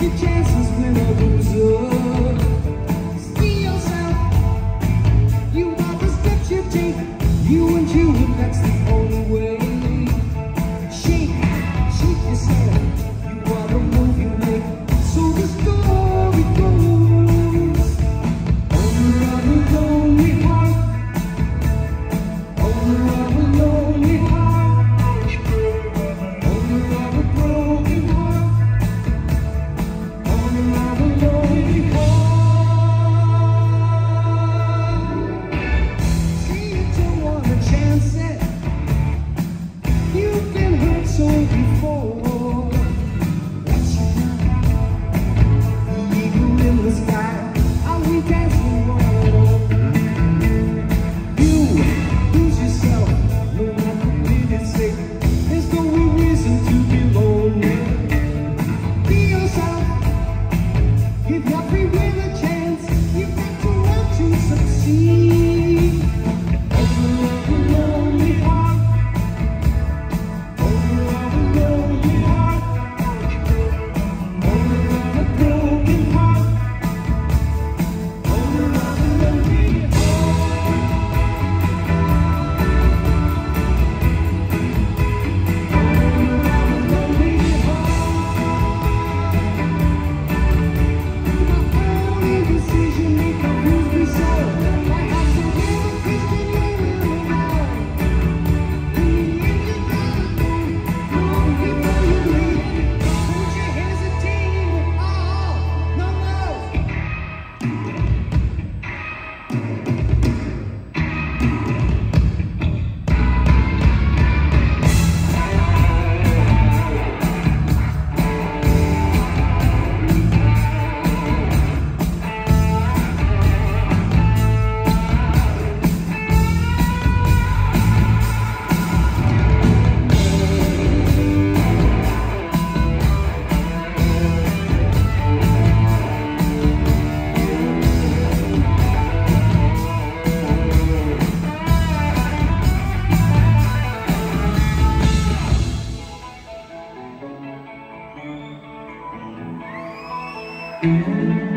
your chances when I lose up. See yourself, you are the steps you take. You and you, that's the only way. Shake, shake yourself. You are the move you make. So the story goes. Owner of a lonely heart. Owner of a lonely heart. Owner of a broken heart. Owner of a lonely heart. See, you don't wanna chance it. You've been hurt so before. What's your name? The eagle in the sky. Are we dancing on? You lose yourself, no matter what it say. There's no reason to be lonely. Be yourself. Give your free will a chance. You've got to want to succeed. Open up a lonely heart. Owner of a lonely heart. Owner of a broken heart. Owner of a lonely heart. Owner of a lonely heart. My only decision make a lose me so. I have to live a Christian will now. In the end you gotta go long before you leave. Don't you hesitate. Oh, no, no. Mm-hmm.